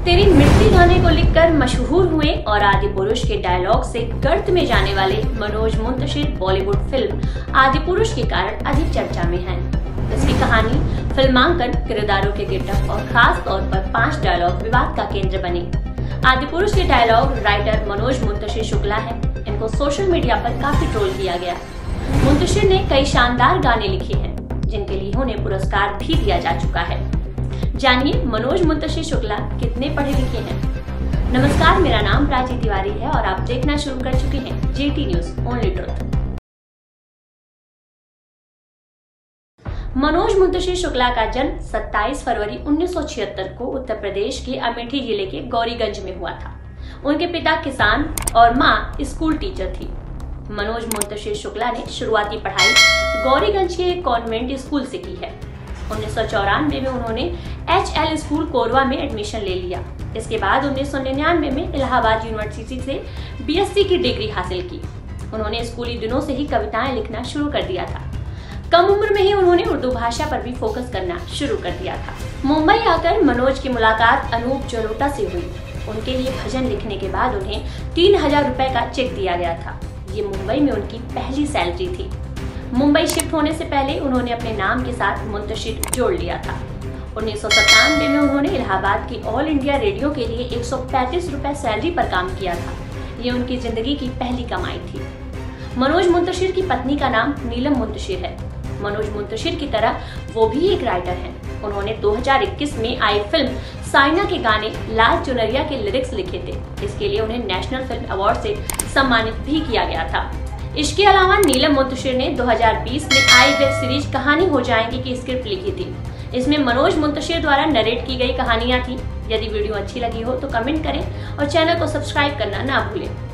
तेरी मिट्टी गाने को लिखकर मशहूर हुए और आदिपुरुष के डायलॉग से गर्त में जाने वाले मनोज मुंतशिर बॉलीवुड फिल्म आदिपुरुष के कारण अधिक चर्चा में हैं। इसकी कहानी, फिल्मांकन, किरदारों के गेटअप और खास तौर पर 5 डायलॉग विवाद का केंद्र बने। आदिपुरुष के डायलॉग राइटर मनोज मुंतशिर शुक्ला है। इनको सोशल मीडिया पर काफी ट्रोल किया गया। मुंतशिर ने कई शानदार गाने लिखे हैं जिनके लिए उन्हें पुरस्कार भी दिया जा चुका है। जानिए मनोज मुंतशिर शुक्ला कितने पढ़े लिखे हैं। नमस्कार, मेरा नाम प्राची तिवारी है और आप देखना शुरू कर चुके हैं GT news only truth. Manoj Muntashir Shukla का जन्म 27 फरवरी 1976 को उत्तर प्रदेश के अमेठी जिले के गौरीगंज में हुआ था। उनके पिता किसान और मां स्कूल टीचर थी। मनोज मुंतशिर शुक्ला ने शुरुआती पढ़ाई गौरीगंज के एक कॉन्वेंट स्कूल से की है। 1994 में उन्होंने HL स्कूल कोरबा में एडमिशन ले लिया। इसके बाद 1999 में इलाहाबाद यूनिवर्सिटी से BSc की डिग्री हासिल की। उन्होंने स्कूली दिनों से ही कविताएं लिखना शुरू कर दिया था। कम उम्र में ही उन्होंने उर्दू भाषा पर भी फोकस करना शुरू कर दिया था। मुंबई आकर मनोज की मुलाकात अनूप जलोटा से हुई। उनके लिए भजन लिखने के बाद उन्हें 3000 रुपए का चेक दिया गया था। ये मुंबई में उनकी पहली सैलरी थी। मुंबई शिफ्ट होने से पहले उन्होंने अपने नाम के साथ मुंतशिर जोड़ लिया था। 1997 में उन्होंने इलाहाबाद की ऑल इंडिया रेडियो के लिए 135 रुपए सैलरी पर काम किया था। ये उनकी जिंदगी की पहली कमाई थी। मनोज मुंतशिर की पत्नी का नाम नीलम मुंतशिर है। मनोज मुंतशिर की तरह वो भी एक राइटर हैं। उन्होंने 2021 में आई फिल्म साइना के गाने लाल चुनरिया के लिरिक्स लिखे थे। इसके लिए उन्हें नेशनल फिल्म अवार्ड से सम्मानित भी किया गया था। इसके अलावा नीलम मुंतशिर ने 2020 में आई वेब सीरीज कहानी हो जाएंगी की स्क्रिप्ट लिखी थी। इसमें मनोज मुंतशिर द्वारा नरेट की गई कहानियां थी। यदि वीडियो अच्छी लगी हो तो कमेंट करें और चैनल को सब्सक्राइब करना ना भूलें।